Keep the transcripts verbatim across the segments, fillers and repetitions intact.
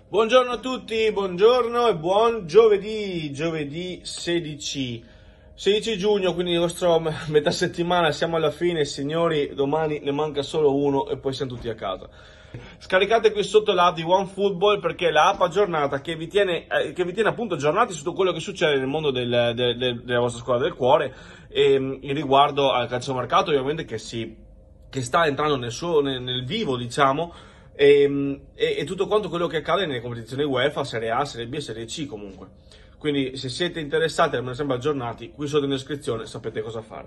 Buongiorno a tutti, buongiorno e buon giovedì, giovedì sedici, sedici giugno, quindi il nostro metà settimana, siamo alla fine signori, domani ne manca solo uno e poi siamo tutti a casa. Scaricate qui sotto l'app di OneFootball perché è l'app aggiornata che vi tiene, eh, che vi tiene appunto aggiornati su tutto quello che succede nel mondo del, del, del, della vostra squadra del cuore e in riguardo al calciomercato ovviamente che, si, che sta entrando nel, suo, nel, nel vivo diciamo. E, e, e tutto quanto quello che accade nelle competizioni UEFA, Serie A, Serie B e Serie C comunque. Quindi se siete interessati e rimanete sempre aggiornati, qui sotto in descrizione sapete cosa fare.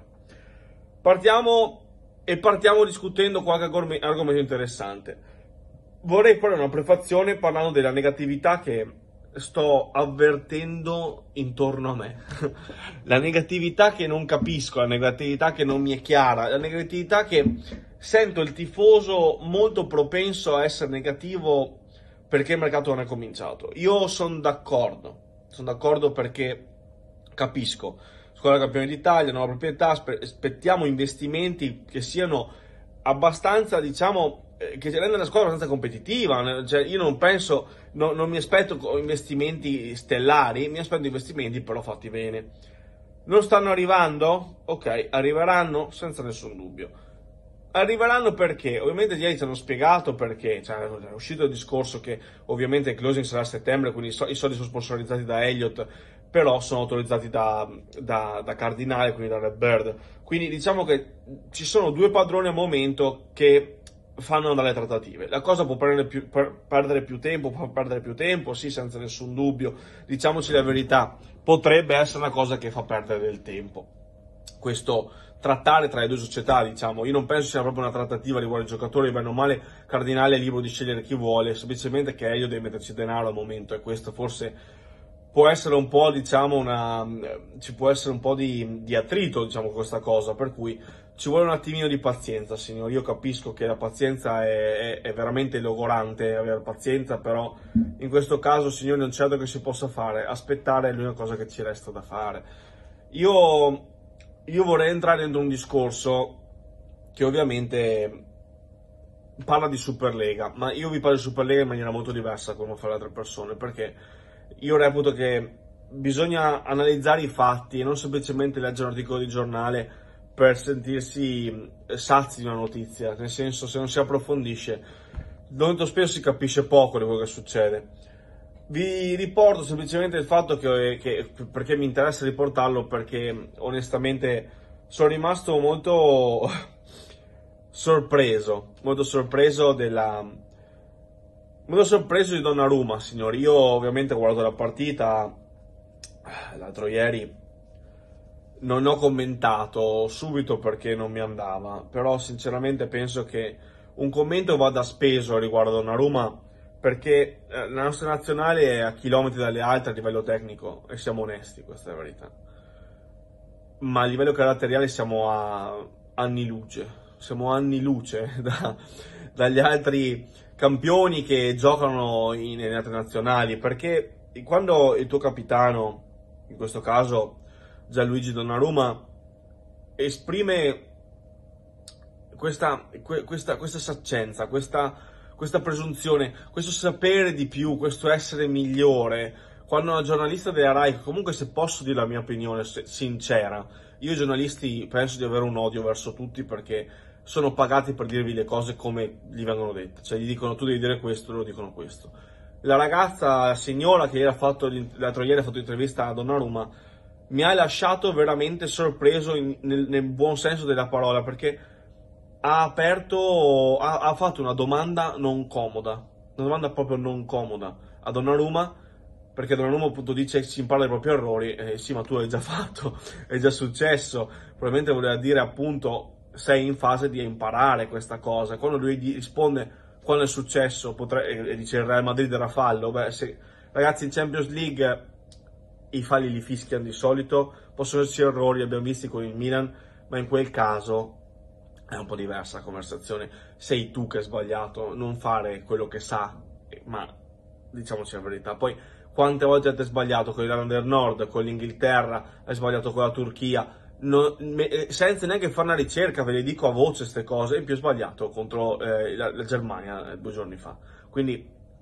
Partiamo e partiamo discutendo qualche argomento interessante. Vorrei fare una prefazione parlando della negatività che sto avvertendo intorno a me. La negatività che non capisco, la negatività che non mi è chiara, la negatività che sento il tifoso molto propenso a essere negativo perché il mercato non è cominciato. Io sono d'accordo, sono d'accordo perché capisco. Squadra campione d'Italia, nuova proprietà, aspettiamo investimenti che siano abbastanza, diciamo, che rende la squadra abbastanza competitiva. Cioè, io non penso, no, non mi aspetto investimenti stellari, mi aspetto investimenti però fatti bene. Non stanno arrivando? Ok, arriveranno senza nessun dubbio. Arriveranno perché? Ovviamente ieri ci hanno spiegato perché, cioè, è uscito il discorso che ovviamente il closing sarà a settembre, quindi i soldi sono sponsorizzati da Elliott, però sono autorizzati da, da, da Cardinale, quindi da Redbird. Quindi diciamo che ci sono due padroni al momento che fanno andare le trattative. La cosa può perdere più, per, perdere più tempo, può perdere più tempo, sì, senza nessun dubbio. Diciamoci la verità, potrebbe essere una cosa che fa perdere del tempo. Questo trattare tra le due società, diciamo, io non penso sia proprio una trattativa riguardo ai giocatori, bene o male Cardinale è libero di scegliere chi vuole, semplicemente che Elio deve metterci denaro al momento e questo forse può essere un po', diciamo, una ci può essere un po' di, di attrito, diciamo, questa cosa, per cui ci vuole un attimino di pazienza, signori. Io capisco che la pazienza è, è, è veramente logorante, avere pazienza, però in questo caso, signori, non c'è altro che si possa fare, aspettare è l'unica cosa che ci resta da fare. Io Io vorrei entrare dentro un discorso che ovviamente parla di Superlega, ma io vi parlo di Superlega in maniera molto diversa da come fanno le altre persone, perché io reputo che bisogna analizzare i fatti e non semplicemente leggere un articolo di giornale per sentirsi sazi di una notizia, nel senso, se non si approfondisce, molto spesso si capisce poco di quello che succede. Vi riporto semplicemente il fatto che, che, perché mi interessa riportarlo, perché onestamente sono rimasto molto sorpreso, molto sorpreso della, molto sorpreso di Donnarumma, signori. Io ovviamente ho guardato la partita l'altro ieri, non ho commentato subito perché non mi andava, però sinceramente penso che un commento vada speso riguardo a Donnarumma, perché la nostra nazionale è a chilometri dalle altre a livello tecnico e siamo onesti, questa è la verità, ma a livello caratteriale siamo a anni luce, siamo anni luce da, dagli altri campioni che giocano in, nelle altre nazionali, perché quando il tuo capitano, in questo caso Gianluigi Donnarumma, esprime questa, questa, questa saccenza, questa questa presunzione, questo sapere di più, questo essere migliore, quando una giornalista della Rai, comunque, se posso dire la mia opinione sincera, io i giornalisti penso di avere un odio verso tutti perché sono pagati per dirvi le cose come gli vengono dette, cioè gli dicono tu devi dire questo, loro dicono questo. La ragazza, la signora che ieri ha fatto, l'altro ieri ha fatto l'intervista a Donnarumma, mi ha lasciato veramente sorpreso in, nel, nel buon senso della parola, perché ha aperto, ha, ha fatto una domanda non comoda, una domanda proprio non comoda a Donnarumma, perché Donnarumma appunto dice si impara dai propri errori, eh, sì, ma tu l'hai già fatto, è già successo, probabilmente voleva dire appunto sei in fase di imparare questa cosa. Quando lui risponde quando è successo potre, e dice il Real Madrid era fallo, beh, se, ragazzi, in Champions League i falli li fischiano di solito, possono esserci errori, li abbiamo visti con il Milan, ma in quel caso è un po' diversa la conversazione, sei tu che hai sbagliato, non fare quello che sa, ma diciamoci la verità. Poi quante volte avete sbagliato con l'Irlanda del Nord, con l'Inghilterra, hai sbagliato con la Turchia, non, me, senza neanche fare una ricerca, ve le dico a voce queste cose, in più ho sbagliato contro eh, la, la Germania eh, due giorni fa, quindi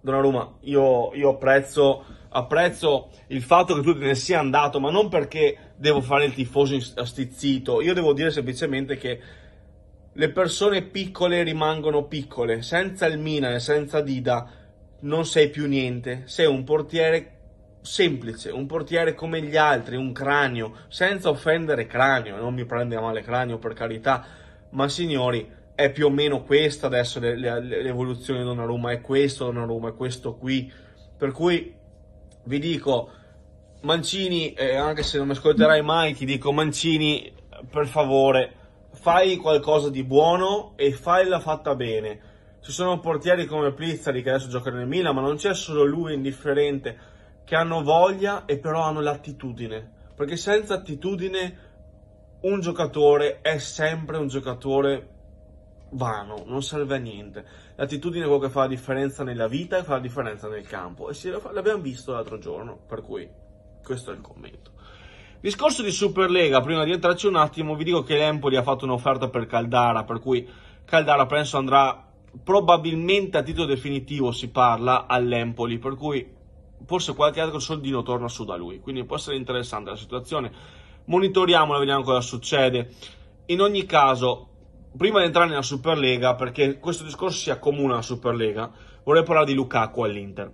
Donnarumma, io, io apprezzo, apprezzo il fatto che tu te ne sia andato, ma non perché devo fare il tifoso stizzito, io devo dire semplicemente che le persone piccole rimangono piccole, senza il Milan e senza Dida non sei più niente, sei un portiere semplice, un portiere come gli altri, un cranio, senza offendere Cranio, non mi prende a male Cranio per carità, ma signori, è più o meno questa adesso l'evoluzione di Donnarumma, è questo Donnarumma, è questo qui, per cui vi dico, Mancini, eh, anche se non mi ascolterai mai, ti dico Mancini, per favore, fai qualcosa di buono e falla fatta bene. Ci sono portieri come Plizzari che adesso giocano nel Milan, ma non c'è solo lui indifferente, che hanno voglia e però hanno l'attitudine, perché senza attitudine un giocatore è sempre un giocatore vano, non serve a niente. L'attitudine è quello che fa la differenza nella vita e fa la differenza nel campo, e sì, l'abbiamo visto l'altro giorno, per cui questo è il commento. Discorso di Superlega, prima di entrarci un attimo vi dico che l'Empoli ha fatto un'offerta per Caldara, per cui Caldara penso andrà probabilmente a titolo definitivo, si parla, all'Empoli, per cui forse qualche altro soldino torna su da lui, quindi può essere interessante la situazione, monitoriamola, vediamo cosa succede. In ogni caso, prima di entrare nella Superlega, perché questo discorso si accomuna alla Superlega, vorrei parlare di Lukaku all'Inter.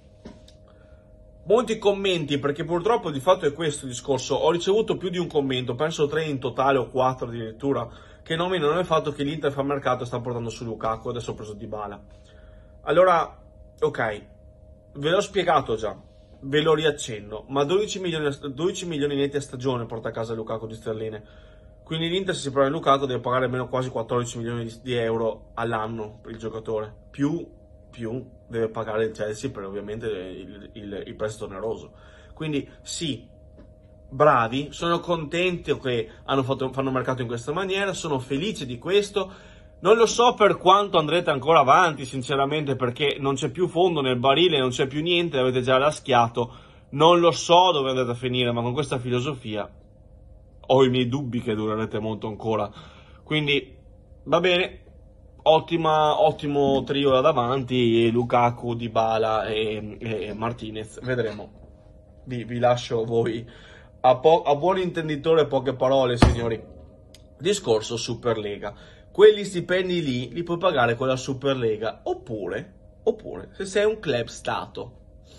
Molti commenti, perché purtroppo di fatto è questo il discorso, ho ricevuto più di un commento, penso tre in totale o quattro addirittura, che nominano il fatto che l'Inter fa mercato e sta portando su Lukaku, adesso ho preso Dybala. Allora, ok, ve l'ho spiegato già, ve lo riaccenno, ma dodici milioni, dodici milioni netti a stagione porta a casa Lukaku di sterline, quindi l'Inter se si prova Lukaku deve pagare almeno quasi quattordici milioni di, di euro all'anno per il giocatore, più, più deve pagare il Chelsea per ovviamente il, il, il prestito oneroso, quindi sì, bravi, sono contento che hanno fatto, fanno mercato in questa maniera, sono felice di questo. Non lo so per quanto andrete ancora avanti, sinceramente, perché non c'è più fondo nel barile, non c'è più niente, avete già raschiato. Non lo so dove andate a finire, ma con questa filosofia ho i miei dubbi che durerete molto ancora. Quindi, va bene, ottima, ottimo trio da davanti, Lukaku, Dybala e, e Martinez. Vedremo. Vi, vi lascio voi a, po- a buon intenditore poche parole, signori. Discorso Superlega. Quegli stipendi lì li puoi pagare con la Superlega, oppure, oppure se sei un club stato.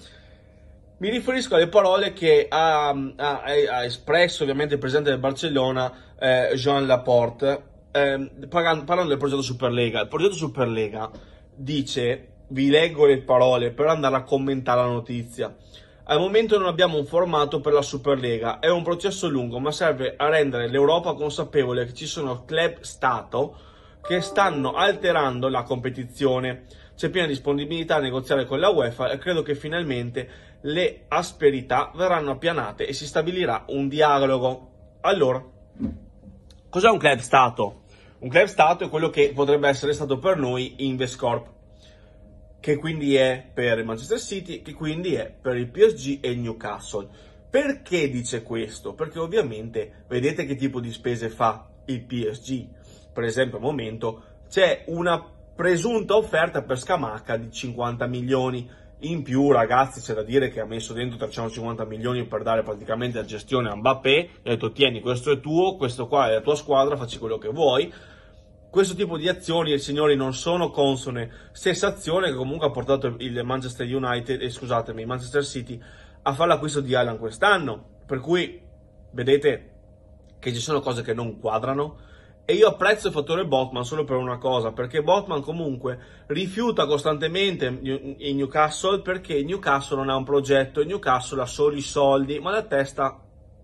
Mi riferisco alle parole che ha, ha, ha espresso ovviamente il presidente del Barcellona, eh, Joan Laporte, eh, parlando del progetto Superlega. Il progetto Superlega dice, vi leggo le parole per andare a commentare la notizia. Al momento non abbiamo un formato per la Superlega, è un processo lungo, ma serve a rendere l'Europa consapevole che ci sono club stato che stanno alterando la competizione. C'è piena disponibilità a negoziare con la UEFA e credo che finalmente le asperità verranno appianate e si stabilirà un dialogo. Allora, cos'è un club stato? Un club stato è quello che potrebbe essere stato per noi Investcorp, che quindi è per il Manchester City, che quindi è per il P S G e il Newcastle. Perché dice questo? Perché ovviamente vedete che tipo di spese fa il P S G. Per esempio al momento c'è una presunta offerta per Scamacca di cinquanta milioni. In più, ragazzi, c'è da dire che ha messo dentro trecentocinquanta milioni per dare praticamente la gestione a Mbappé, e ha detto tieni, questo è tuo, questo qua è la tua squadra, facci quello che vuoi. Questo tipo di azioni, signori, non sono consone. Stessa azione che comunque ha portato il Manchester United, eh, scusatemi, il Manchester City a fare l'acquisto di Haaland quest'anno. Per cui, vedete che ci sono cose che non quadrano. E io apprezzo il fattore Botman solo per una cosa, perché Botman comunque rifiuta costantemente il Newcastle perché il Newcastle non ha un progetto, il Newcastle ha solo i soldi, ma la testa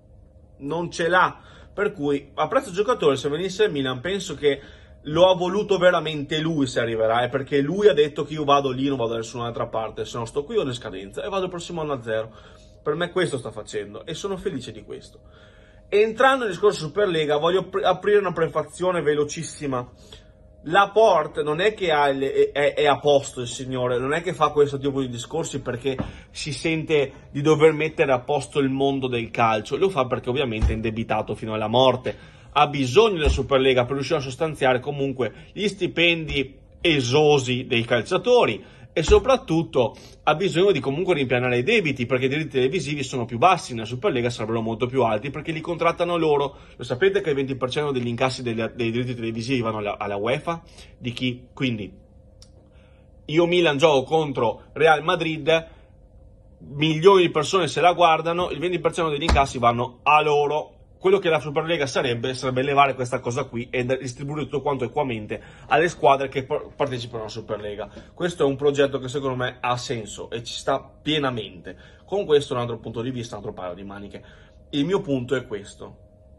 non ce l'ha. Per cui apprezzo il giocatore, se venisse al Milan penso che lo ha voluto veramente lui se arriverà, è perché lui ha detto che io vado lì, non vado da nessun'altra parte, se no sto qui o in scadenza e vado il prossimo anno a zero. Per me questo sta facendo e sono felice di questo. Entrando nel discorso Superlega, voglio aprire una prefazione velocissima. Laporte non è che ha il, è, è a posto il signore, non è che fa questo tipo di discorsi perché si sente di dover mettere a posto il mondo del calcio, lo fa perché ovviamente è indebitato fino alla morte, ha bisogno della Superlega per riuscire a sostanziare comunque gli stipendi esosi dei calciatori e soprattutto ha bisogno di comunque rimpianare i debiti, perché i diritti televisivi sono più bassi, nella Superlega sarebbero molto più alti perché li contrattano loro. Lo sapete che il venti per cento degli incassi dei, dei diritti televisivi vanno alla, alla UEFA? Di chi? Quindi io Milan gioco contro Real Madrid, milioni di persone se la guardano, il venti per cento degli incassi vanno a loro. Quello che la Superlega sarebbe, sarebbe levare questa cosa qui e distribuire tutto quanto equamente alle squadre che partecipano alla Superlega. Questo è un progetto che secondo me ha senso e ci sta pienamente. Con questo un altro punto di vista, un altro paio di maniche. Il mio punto è questo.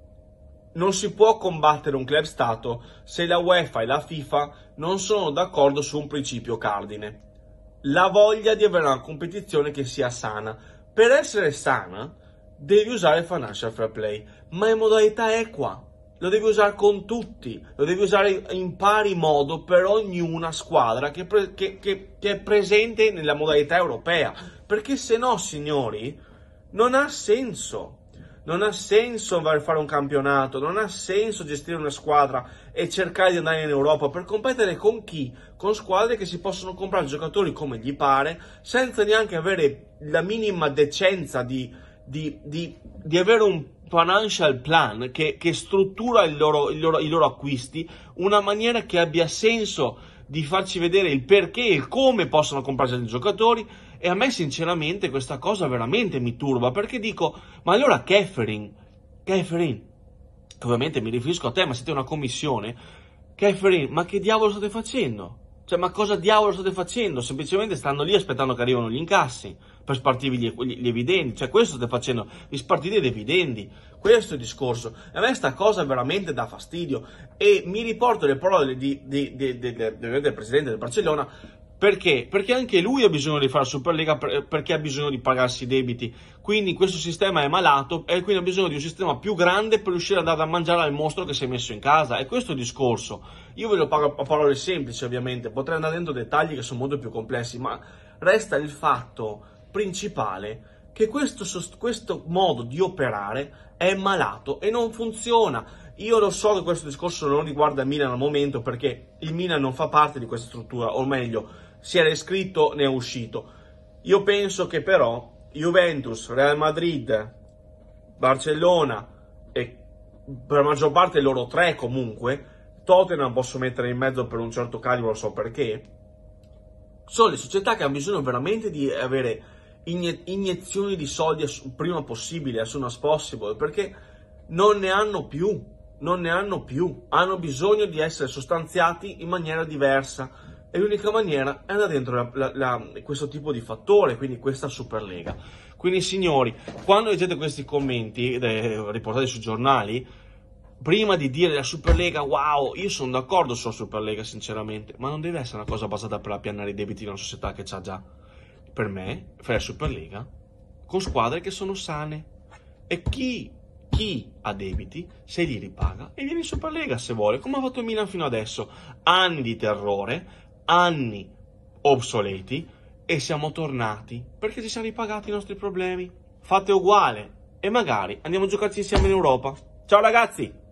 Non si può combattere un club stato se la UEFA e la FIFA non sono d'accordo su un principio cardine. La voglia di avere una competizione che sia sana. Per essere sana devi usare il financial fair play, ma in modalità equa. Lo devi usare con tutti, lo devi usare in pari modo per ognuna squadra che, pre- che, che, che è presente nella modalità europea. Perché se no, signori, non ha senso. Non ha senso fare un campionato, non ha senso gestire una squadra e cercare di andare in Europa per competere con chi? Con squadre che si possono comprare giocatori come gli pare, senza neanche avere la minima decenza di, di, di, di avere un financial plan che, che struttura il loro, il loro, i loro acquisti, una maniera che abbia senso di farci vedere il perché e il come possono comprarsi i giocatori. E a me sinceramente questa cosa veramente mi turba, perché dico, ma allora Catherine, Catherine, che ovviamente mi riferisco a te, ma siete una commissione, Catherine, ma che diavolo state facendo? Cioè, ma cosa diavolo state facendo? Semplicemente stanno lì aspettando che arrivino gli incassi per spartirvi gli, gli, gli evidendi, cioè questo state facendo, vi spartite gli evidendi, questo è il discorso. E a me sta cosa veramente dà fastidio, e mi riporto le parole di, di, di, di, di, di, del presidente del Barcellona. Perché? Perché anche lui ha bisogno di fare la Superlega, perché ha bisogno di pagarsi i debiti. Quindi questo sistema è malato e quindi ha bisogno di un sistema più grande per riuscire a dare da mangiare al mostro che si è messo in casa. E questo è il discorso. Io ve lo parlo a parole semplici, ovviamente, potrei andare dentro dettagli che sono molto più complessi, ma resta il fatto principale che questo, questo modo di operare è malato e non funziona. Io lo so che questo discorso non riguarda il Milan al momento, perché il Milan non fa parte di questa struttura, o meglio, si era iscritto, ne è uscito. Io penso che però Juventus, Real Madrid, Barcellona e per la maggior parte loro tre comunque, Tottenham posso mettere in mezzo per un certo calibro, so perché, sono le società che hanno bisogno veramente di avere inie- iniezioni di soldi il prima possibile, as soon as possible, perché non ne hanno più, non ne hanno più, hanno bisogno di essere sostanziati in maniera diversa. E l'unica maniera è andare dentro la, la, la, questo tipo di fattore, quindi questa Superlega. Quindi signori, quando leggete questi commenti eh, riportati sui giornali, prima di dire la Superlega, wow, io sono d'accordo sulla Superlega sinceramente, ma non deve essere una cosa basata per appiannare i debiti di una società che c'ha già. Per me, fai la Superlega con squadre che sono sane. E chi, chi ha debiti, se li ripaga e viene in Superlega se vuole, come ha fatto il Milan fino adesso. Anni di terrore, anni obsoleti, e siamo tornati perché ci siamo ripagati i nostri problemi. Fate uguale e magari andiamo a giocarci insieme in Europa. Ciao ragazzi!